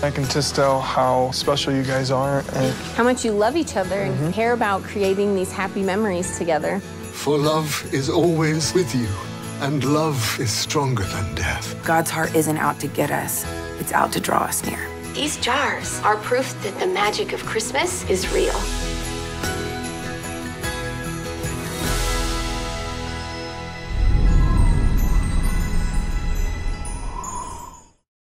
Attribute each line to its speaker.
Speaker 1: I can just tell how special you guys are and
Speaker 2: how much you love each other and care about creating these happy memories together.
Speaker 3: For love is always with you, and love is stronger than death.
Speaker 4: God's heart isn't out to get us, it's out to draw us near.
Speaker 5: These jars are proof that the magic of Christmas is real.